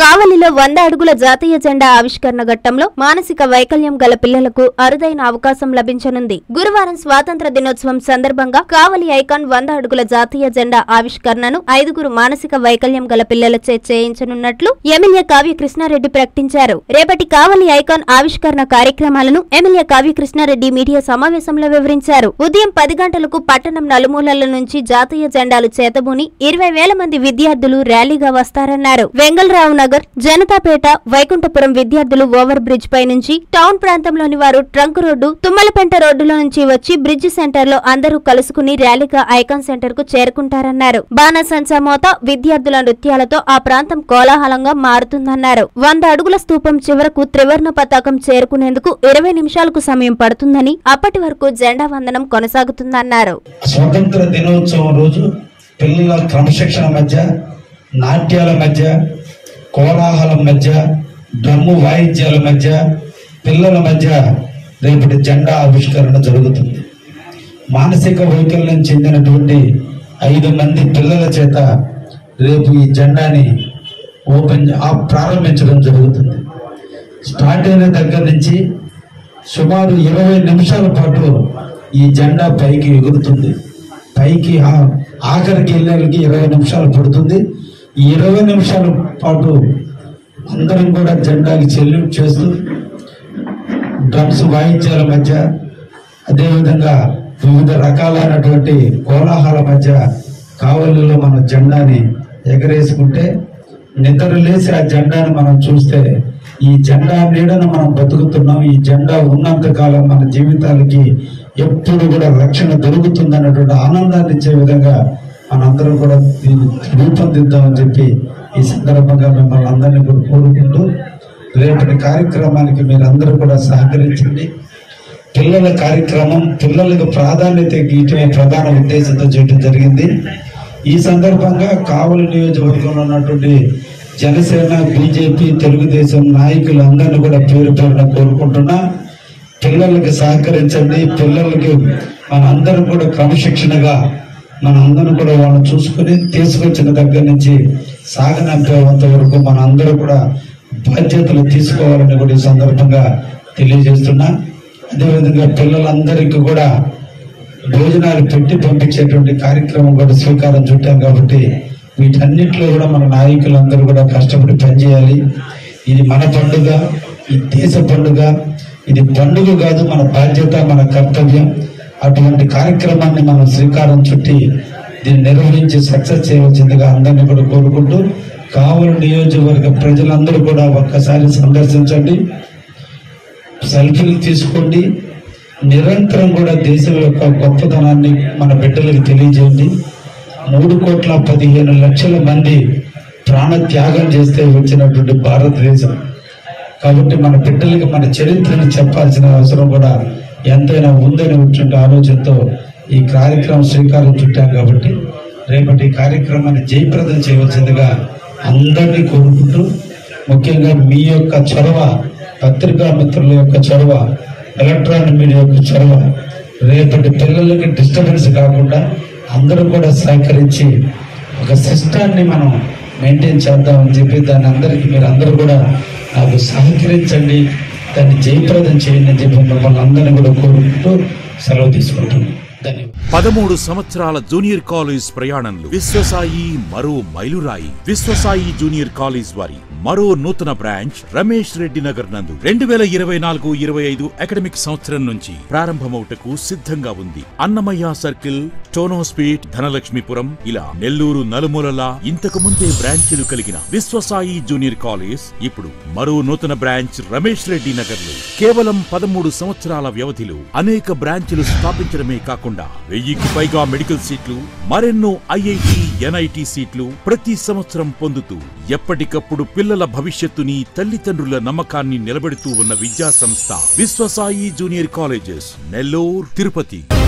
కావలిలో 100 అడుగుల జాతీయ జెండా ఆవిష్కరణ ఘట్టంలో మానసిక వైకల్యం గల పిల్లలకు అరుదైన అవకాశం లభించనుంది. గురువారం స్వాతంత్ర దినోత్సవం సందర్భంగా కావలి ఐకాన్ 100 అడుగుల జాతీయ జెండా ఆవిష్కరణను 5 మానసిక వైకల్యం గల పిల్లలచే చేయించనున్నట్లు ఎమ్మెల్యే కావ్య కృష్ణారెడ్డి ప్రకటించారు. రేపటి కావలి ఐకాన్ ఆవిష్కరణ కార్యక్రమాలను ఎమ్మెల్యే కావ్య కృష్ణారెడ్డి మీడియా సమావేశంలో వివరించారు. ఉదయం 10 గంటలకు పట్టణం నలుమూలల నుంచి జాతీయ జెండాలు చేతబూని 20,000 మంది విద్యార్థులు ర్యాలీగా వస్తారన్నారు. వెంగళరావు నగర్, జనతాపేట, వైకుంఠపురం విద్యార్థులు ఓవర్ బ్రిడ్జ్ పై నుంచి, టౌన్ ప్రాంతంలోని వారు ట్రంక్ రోడ్డు, తుమ్మలపెంట రోడ్డులో నుంచి వచ్చి బ్రిడ్జ్ సెంటర్ లో అందరూ కలుసుకుని ర్యాలీగా ఐకాన్ సెంటర్ కు చేరుకుంటారన్నారు. బాణసంచా మోత, విద్యార్థుల నృత్యాలతో ఆ ప్రాంతం కోలాహలంగా మారుతుందన్నారు. 100 అడుగుల స్తూపం చివరకు త్రివర్ణ పతాకం చేరుకునేందుకు 20 నిమిషాలకు సమయం పడుతుందని, అప్పటి వరకు జెండా వందనం కొనసాగుతుందన్నారు. స్వాతంత్ర దినోత్సవం రోజు పిల్లల క్రమశిక్షణ మధ్య, నాట్యాల మధ్య, కోలాహలం మధ్య, డ్రమ్ము వాయిద్యాల మధ్య, పిల్లల మధ్య రేపటి జెండా ఆవిష్కరణ జరుగుతుంది. మానసిక వైకల్యం చెందినటువంటి 5 మంది పిల్లల చేత రేపు ఈ జెండాని ప్రారంభించడం జరుగుతుంది. స్టార్ట్ అయిన దగ్గర నుంచి సుమారు 20 నిమిషాల పాటు ఈ జెండా పైకి ఎగురుతుంది. పైకి ఆఖరికి వెళ్ళేకి 20 నిమిషాలు పడుతుంది. ఈ 20 నిమిషాల పాటు అందరం కూడా జెండాకి సెల్యూట్ చేస్తూ డ్రమ్స్ వాయిద్యాల మధ్య, అదేవిధంగా వివిధ రకాలైనటువంటి కోలాహల మధ్య కావలిలో మన జెండాని ఎగరేసుకుంటే, నిద్ర లేచి ఆ జెండాను మనం చూస్తే ఈ జెండా నీడను మనం బతుకుతున్నాం, ఈ జెండా ఉన్నంత కాలం మన జీవితాలకి ఎప్పుడు కూడా రక్షణ దొరుకుతుందన్నటువంటి ఆనందాన్ని ఇచ్చే విధంగా మనందరం కూడా రూపొందిద్దామని చెప్పి ఈ సందర్భంగా మిమ్మల్ని అందరినీ కూడా కోరుకుంటూ, రేపటి కార్యక్రమానికి మీరందరూ కూడా సహకరించండి. పిల్లల కార్యక్రమం, పిల్లలకు ప్రాధాన్యత ఇవ్వటమే ప్రధాన ఉద్దేశంతో చేయడం జరిగింది. ఈ సందర్భంగా కావలి నియోజకవర్గంలో ఉన్నటువంటి జనసేన, బీజేపీ, తెలుగుదేశం నాయకులందరినీ కూడా పేరు పేరున కోరుకుంటున్నా, పిల్లలకి సహకరించండి. పిల్లలకి మనందరం కూడా క్రమశిక్షణగా మనందరం కూడా వాళ్ళని చూసుకుని తీసుకొచ్చిన దగ్గర నుంచి సాగనంపేంత వరకు మనందరూ కూడా బాధ్యతలు తీసుకోవాలని కూడా ఈ సందర్భంగా తెలియజేస్తున్నా. అదేవిధంగా పిల్లలందరికీ కూడా భోజనాలు పెట్టి పంపించేటువంటి కార్యక్రమం కూడా స్వీకారం చుట్టాం కాబట్టి వీటన్నిటిలో కూడా మన నాయకులందరూ కూడా కష్టపడి పనిచేయాలి. ఇది మన పండుగ, ఈ దేశ పండుగ. ఇది పండుగ కాదు, మన బాధ్యత, మన కర్తవ్యం. అటువంటి కార్యక్రమాన్ని మనం శ్రీకారం చుట్టి దీన్ని నిర్వహించి సక్సెస్ చేయవలసిందిగా అందరినీ కూడా కోరుకుంటూ, కావలి నియోజకవర్గ ప్రజలందరూ కూడా ఒక్కసారి సందర్శించండి, సెల్ఫీలు తీసుకోండి. నిరంతరం కూడా దేశం యొక్క గొప్పతనాన్ని మన బిడ్డలకు తెలియజేయండి. 3,15,00,000 మంది ప్రాణ త్యాగం చేస్తే వచ్చినటువంటి భారతదేశం కాబట్టి మన బిడ్డలకి మన చరిత్రను చెప్పాల్సిన అవసరం కూడా ఎంతైనా ఉందని వచ్చిన ఆలోచనతో ఈ కార్యక్రమం శ్రీకారం చుట్టాం కాబట్టి రేపటి కార్యక్రమాన్ని జయప్రదం చేయవలసిందిగా అందరినీ కోరుకుంటూ, ముఖ్యంగా మీ యొక్క చొరవ, పత్రికా మిత్రుల యొక్క చొరవ, ఎలక్ట్రానిక్ మీడియా యొక్క చొరవ, రేపటి పిల్లలకి డిస్టర్బెన్స్ కాకుండా అందరూ కూడా సహకరించి ఒక సిస్టాన్ని మనం మెయింటైన్ చేద్దామని చెప్పి దాన్ని అందరికీ మీరు అందరూ కూడా నాకు సహకరించండి, దాన్ని జయప్రదం చేయండి అని చెప్పి మిమ్మల్ని అందరినీ కూడా కోరుకుంటూ సెలవు తీసుకుంటున్నాను. 13 సంవత్సరాల జూనియర్ కాలేజ్ ప్రయాణంలో విశ్వసాయి మరో మైలురాయి. విశ్వసాయి జూనియర్ కాలేజ్ వారి మరో నూతన బ్రాంచ్ రమేష్ రెడ్డి నగర్ నందు 2024-25 అకాడమిక్ సంవత్సరం నుంచి ప్రారంభమవుటకు సిద్ధంగా ఉంది. అన్నమయ్య సర్కిల్, టోనోస్పీట్, ధనలక్ష్మీపురం ఇలా నెల్లూరు నలుమూలలా ఇంతకు ముందే బ్రాంచీలు కలిగిన విశ్వసాయి జూనియర్ కాలేజ్ ఇప్పుడు మరో నూతన బ్రాంచ్ రమేష్ రెడ్డి నగర్ లో కేవలం 13 సంవత్సరాల వ్యవధిలో అనేక బ్రాంచీలు స్థాపించడమే కాకుండా 1000కి పైగా మెడికల్ సీట్లు, మరెన్నో ఐఐటి, ఎన్ఐటి సీట్లు ప్రతి సంవత్సరం పొందుతూ ఎప్పటికప్పుడు పిల్లల భవిష్యత్తుని, తల్లిదండ్రుల నమ్మకాన్ని నిలబెడుతూ ఉన్న విద్యా సంస్థ విశ్వసాయి జూనియర్ కాలేజెస్, నెల్లూరు, తిరుపతి.